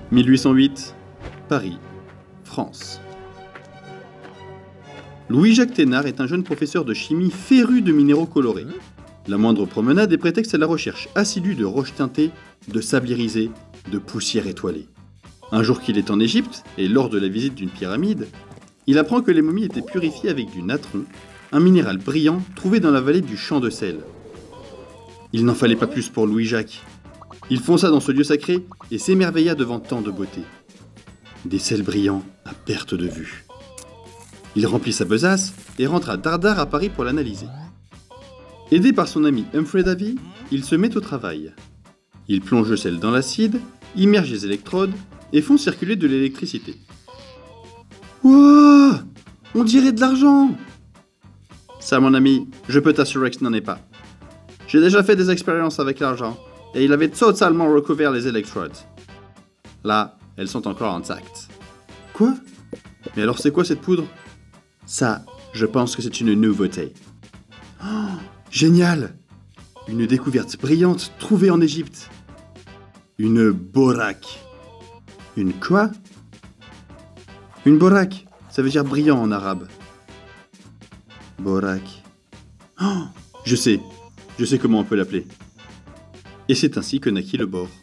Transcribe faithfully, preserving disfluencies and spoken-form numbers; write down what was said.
mille huit cent huit, Paris, France. Louis-Jacques Thénard est un jeune professeur de chimie féru de minéraux colorés. La moindre promenade est prétexte à la recherche assidue de roches teintées, de sable irisé, de poussière étoilée. Un jour qu'il est en Égypte, et lors de la visite d'une pyramide, il apprend que les momies étaient purifiées avec du natron, un minéral brillant trouvé dans la vallée du champ de sel. Il n'en fallait pas plus pour Louis-Jacques. Il fonça dans ce lieu sacré et s'émerveilla devant tant de beauté. Des sels brillants à perte de vue. Il remplit sa besace et rentra dardard à Paris pour l'analyser. Aidé par son ami Humphrey Davy, il se met au travail. Il plonge le sel dans l'acide, immerge les électrodes et font circuler de l'électricité. Wouah! On dirait de l'argent! Ça, mon ami, je peux t'assurer que ce n'en est pas. J'ai déjà fait des expériences avec l'argent et il avait totalement recouvert les électrodes. Là, elles sont encore intactes. Quoi? Mais alors c'est quoi cette poudre? Ça, je pense que c'est une nouveauté. Oh, génial! Une découverte brillante trouvée en Égypte. Une boraque. Une quoi? Une boraque, ça veut dire brillant en arabe. Boraque. Oh, je sais, je sais comment on peut l'appeler. Et c'est ainsi que naquit le bore.